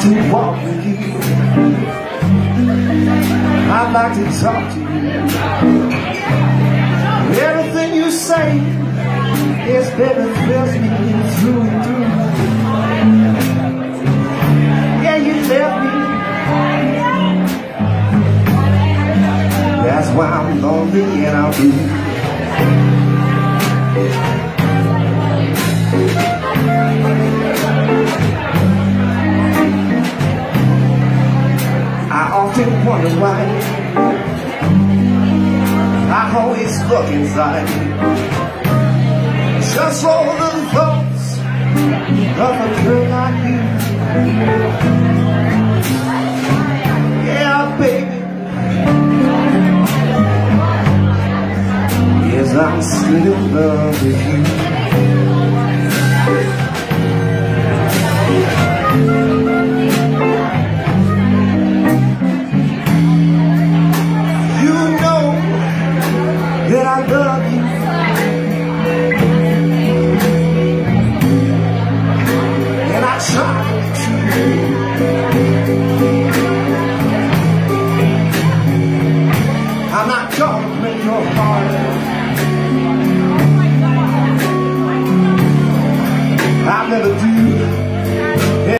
to walk with you. I'd like to talk to you. Everything you say is baby fills me through and through. Yeah, you left me. That's why I'm lonely and I'm blue. I often wonder why I always look inside, just for the thoughts of a girl like you. Yeah, baby, yes, I'm still in love with you. That I love you, and I try to. I'm not gonna break your heart. I never do.